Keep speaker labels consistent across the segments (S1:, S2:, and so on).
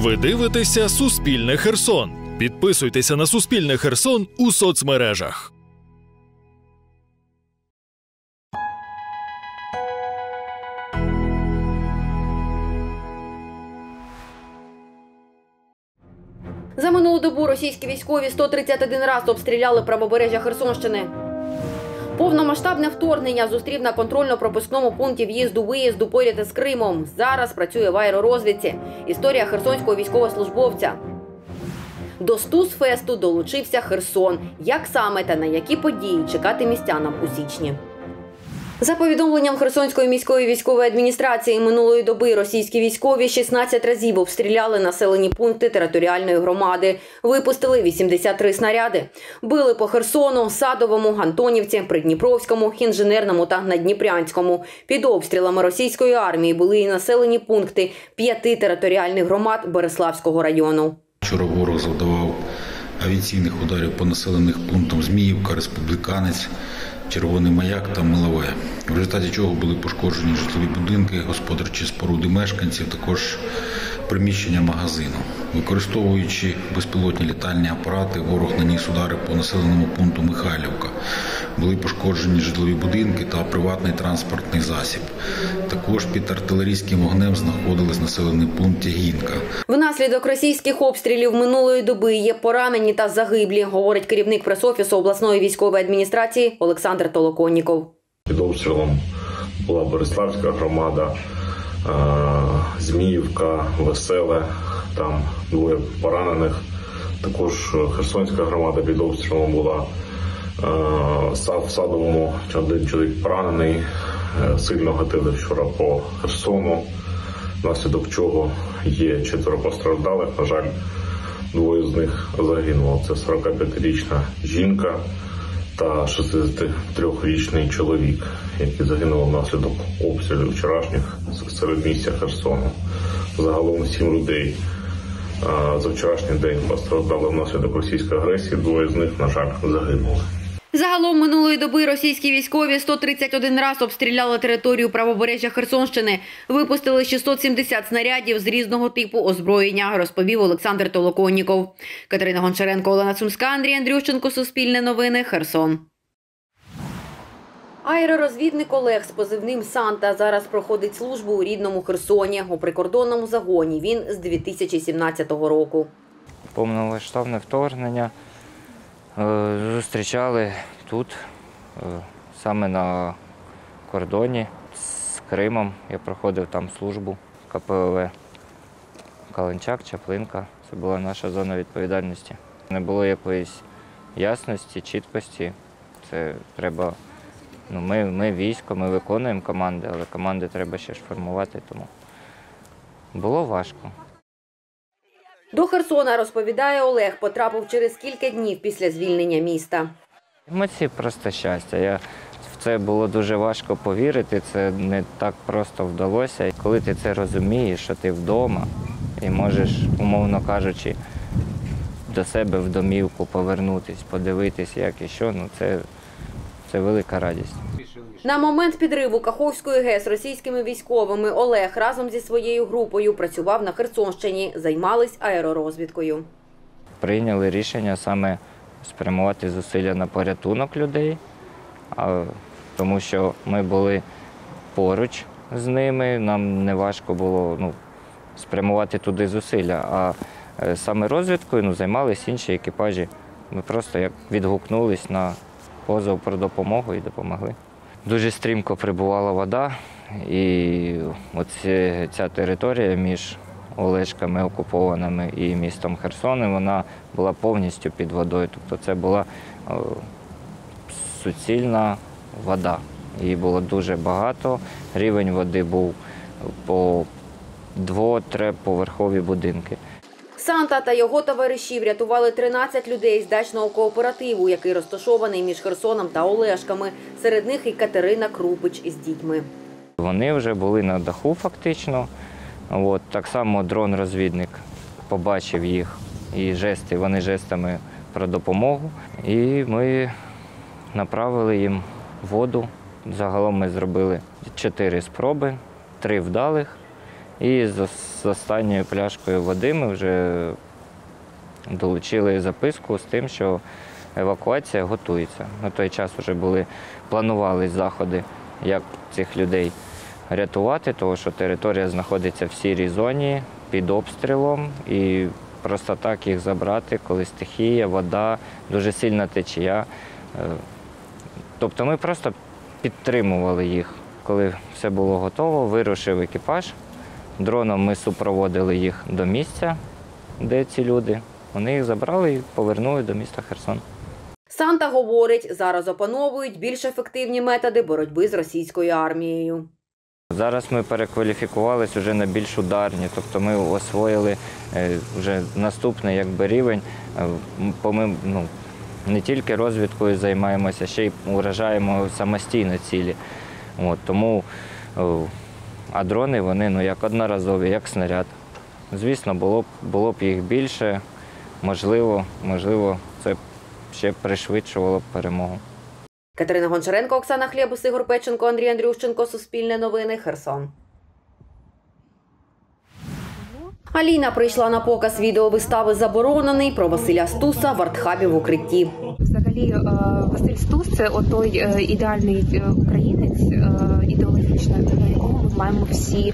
S1: Ви дивитеся «Суспільне Херсон». Підписуйтеся на «Суспільне Херсон» у соцмережах.
S2: За минулу добу російські військові 131 раз обстріляли правобережжя Херсонщини. Повномасштабне вторгнення зустрів на контрольно-пропускному пункті в'їзду-виїзду поряд із Кримом. Зараз працює в аеророзвідці. Історія херсонського військовослужбовця. До Стуз-фесту долучився Херсон. Як саме та на які події чекати містянам у січні? За повідомленням Херсонської міської військової адміністрації, минулої доби російські військові 16 разів обстріляли населені пункти територіальної громади. Випустили 83 снаряди. Били по Херсону, Садовому, Антонівці, Придніпровському, Інженерному та Надніпрянському. Під обстрілами російської армії були і населені пункти 5 територіальних громад Береславського району.
S3: Вчора ворог завдавав авіаційних ударів по населених пунктам Зміївка, Республіканець, Червоний Маяк та Милове, в результаті чого були пошкоджені житлові будинки, господарчі споруди мешканців, також приміщення магазину. Використовуючи безпілотні літальні апарати, ворог наніс удари по населеному пункту Михайлівка. Були пошкоджені житлові будинки та приватний транспортний засіб. Також під артилерійським вогнем знаходились населений пункт Тягінка.
S2: Внаслідок російських обстрілів минулої доби є поранені та загиблі, говорить керівник прес-офісу обласної військової адміністрації Олександр Толоконніков.
S4: Під обстрілом була Береславська громада, Зміївка, Веселе, там 2 поранених. Також Херсонська громада під обстрілом була. В Садовому 1 чоловік поранений, сильно гатили вчора по Херсону, внаслідок чого є 4 постраждалих, на жаль, 2 з них загинуло. Це 45-річна жінка та 63-річний чоловік, які загинули внаслідок обстрілів вчорашніх середмістя Херсону. Загалом 7 людей за вчорашній день постраждали внаслідок російської агресії, 2 з них, на жаль, загинули.
S2: Загалом минулої доби російські військові 131 раз обстріляли територію правобережжя Херсонщини. Випустили 670 снарядів з різного типу озброєння, розповів Олександр Толоконніков. Катерина Гончаренко, Олена Цумська, Андрій Андрющенко, Суспільне новини, Херсон. Аеророзвідник Олег з позивним «Санта» зараз проходить службу у рідному Херсоні. У прикордонному загоні він з 2017 року.
S5: Повномасштабне вторгнення зустрічали тут, саме на кордоні з Кримом. Я проходив там службу, КПВВ Каланчак, Чаплинка. Це була наша зона відповідальності. Не було якоїсь ясності, чіткості. Це треба, ми військо, ми виконуємо команди, але команди треба ще ж формувати, тому було важко.
S2: До Херсона, розповідає Олег, потрапив через кілька днів після звільнення міста.
S5: Емоції просто щастя. В це було дуже важко повірити, це не так просто вдалося. І коли ти це розумієш, що ти вдома і можеш, умовно кажучи, до себе в домівку повернутися, подивитися, як і що, це велика радість.
S2: На момент підриву Каховської ГЕС російськими військовими Олег разом зі своєю групою працював на Херсонщині, займались аеророзвідкою.
S5: Прийняли рішення саме спрямувати зусилля на порятунок людей, тому що ми були поруч з ними, нам не важко було спрямувати туди зусилля, а саме розвідкою займалися інші екіпажі. Ми просто як відгукнулись на позов про допомогу і допомогли. Дуже стрімко прибувала вода, і ця територія між Олешками окупованими і містом Херсон, вона була повністю під водою. Тобто це була суцільна вода. Її було дуже багато, рівень води був по 2-3-поверхові будинки.
S2: Санта та його товариші врятували 13 людей з дачного кооперативу, який розташований між Херсоном та Олешками. Серед них і Катерина Крупич із дітьми.
S5: Вони вже були на даху фактично. Так само дрон-розвідник побачив їх і вони жестами про допомогу. І ми направили їм воду. Загалом ми зробили 4 спроби, 3 вдалих І з останньою пляшкою води ми вже долучили записку з тим, що евакуація готується. На той час вже планувались заходи, як цих людей рятувати, тому що територія знаходиться в сірій зоні, під обстрілом, і просто так їх забрати, коли стихія, вода, дуже сильна течія. Тобто ми просто підтримували їх. Коли все було готово, вирушив екіпаж. Дроном ми супроводили їх до місця, де ці люди. Вони їх забрали і повернули до міста Херсон.
S2: Санта говорить, зараз опановують більш ефективні методи боротьби з російською армією.
S5: Зараз ми перекваліфікувалися вже на більш ударні, тобто ми освоїли вже наступний рівень. Ми не тільки розвідкою займаємося, ще й уражаємо самостійно цілі. Тому, а дрони, вони як одноразові, як снаряд. Звісно, було б їх більше, можливо, це ще пришвидшувало б перемогу.
S2: Катерина Гончаренко, Оксана Хлєбус, Ігор Печенко, Андрій Андрющенко, Суспільне новини, Херсон. Аліна прийшла на показ відеовистави «Заборонений» про Василя Стуса в арт-хабі в Укритті.
S6: Взагалі, Василь Стус – це той ідеальний українець, ідеологічно, до якого ми маємо всі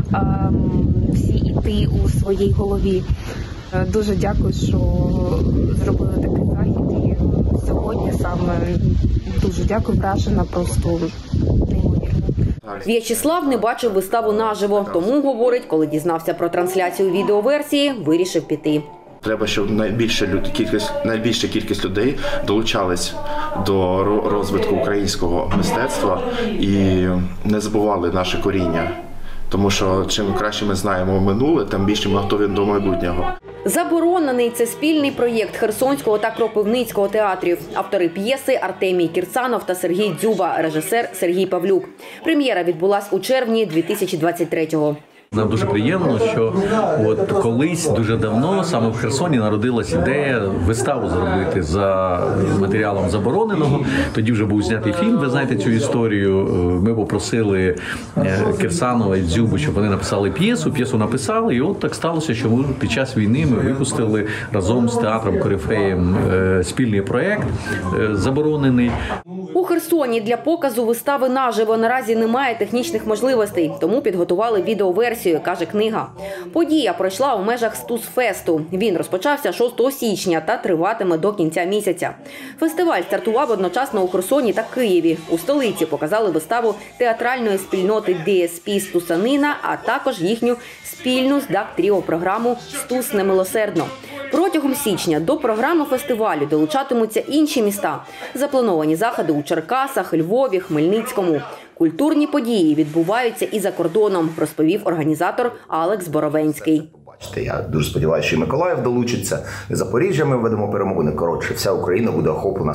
S6: йти у своїй голові. Дуже дякую, що зробили такий захід. І сьогодні саме дуже дякую, вражена, просто неймовірно.
S2: В'ячеслав не бачив виставу наживо, тому, говорить, коли дізнався про трансляцію відеоверсії, вирішив піти.
S7: Треба, щоб найбільша кількість людей долучались до розвитку українського мистецтва і не забували наше коріння. Тому що чим краще ми знаємо минуле, тим більше ми готові до майбутнього.
S2: «Заборонений» – це спільний проєкт Херсонського та Кропивницького театрів. Автори п'єси – Артемій Кірсанов та Сергій Дзюба, режисер Сергій Павлюк. Прем'єра відбулась у червні 2023-го.
S8: Нам дуже приємно, що колись дуже давно саме в Херсоні народилась ідея виставу зробити за матеріалом «Забороненого». Тоді вже був знятий фільм, ви знаєте цю історію. Ми попросили Кірсанова і Дзюбу, щоб вони написали п'єсу написали, і от так сталося, що ми під час війни ми випустили разом з театром «Корифеєм» спільний проєкт «Заборонений».
S2: У Херсоні для показу вистави наживо наразі немає технічних можливостей, тому підготували відеоверсію, каже книга. Подія пройшла у межах Стус-фесту. Він розпочався 6 січня та триватиме до кінця місяця. Фестиваль стартував одночасно у Херсоні та Києві. У столиці показали виставу театральної спільноти ДСП «Стусанина», а також їхню спільну з ДАК-тріо-програму «Стус немилосердно». Протягом січня до програми фестивалю долучатимуться інші міста. Заплановані заходи у Черкасах, Львові, Хмельницькому. Культурні події відбуваються і за кордоном, розповів організатор Алекс Боровенський.
S9: Я дуже сподіваюся, що і Миколаїв долучиться, і Запоріжжя ми введемо перемогу. Коротше, вся Україна буде охоплена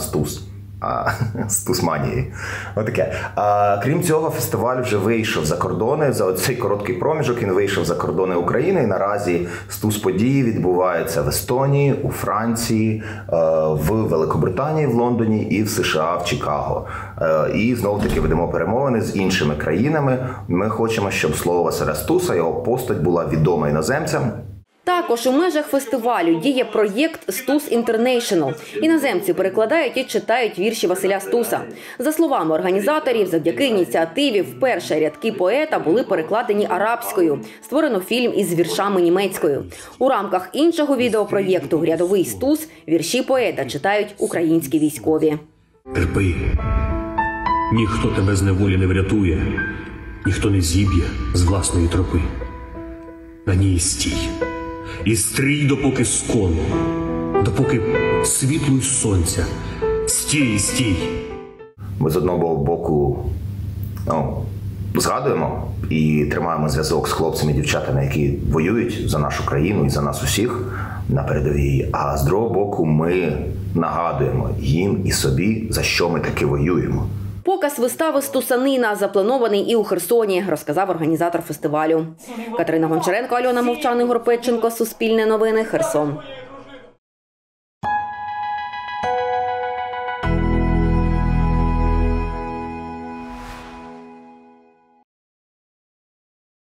S9: стусманією. Отаке. Крім цього, фестиваль вже вийшов за кордони. За цей короткий проміжок він вийшов за кордони України. І наразі стус-події відбуваються в Естонії, у Франції, в Великобританії, в Лондоні і в США, в Чикаго. І знову-таки ведемо перемовини з іншими країнами. Ми хочемо, щоб слово Василя Стуса, його постать була відома іноземцям.
S2: Також у межах фестивалю діє проєкт «Стус Інтернейшнл». Іноземці перекладають і читають вірші Василя Стуса. За словами організаторів, завдяки ініціативі вперше рядки поета були перекладені арабською. Створено фільм із віршами німецькою. У рамках іншого відеопроєкту «Рядовий Стус» вірші поета читають українські військові.
S10: Терпи. Ніхто тебе з неволі не врятує, ніхто не зіб'є з власної тропи. На ній стій. І стрій, допоки скону, допоки світло й сонця. Стій, стій.
S9: Ми з одного боку згадуємо і тримаємо зв'язок з хлопцями і дівчатами, які воюють за нашу країну і за нас усіх на передовій. А з другого боку ми нагадуємо їм і собі, за що ми таки воюємо.
S2: Показ вистави «Стусанина» запланований і у Херсоні, розказав організатор фестивалю. Катерина Гончаренко, Альона Мовчан, Ігор Печенко, Суспільне новини, Херсон.